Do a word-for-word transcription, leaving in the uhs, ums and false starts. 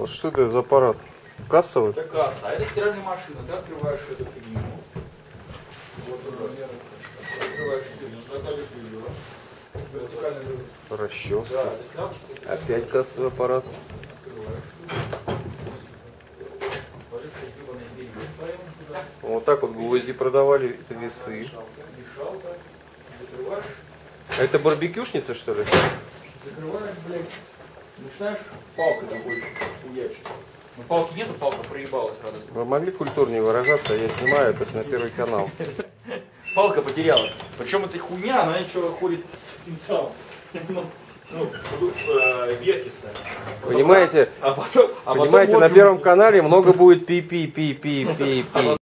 Вот что это за аппарат? Кассовый? Это касса, а это стиральная машина. Ты открываешь эту фигню. Вот туда. Открываешь фигню, закажешь видео. Вертикальный Расческа. Да, Опять кассовый аппарат. Вот так вот гвозди продавали, это весы. А это барбекюшница, что ли? Закрываешь, блядь. Начинаешь палкой такой хуячить. Ну палки нету, палка проебалась радостно. Вы могли культурнее выражаться, я снимаю это на Первый канал. Палка потерялась. Причем эта хуйня, она еще ходит с этим самым. Ну, вертится. Понимаете, А потом, а потом понимаете, на может Первом быть- канале много будет пи-пи-пи-пи-пи-пи.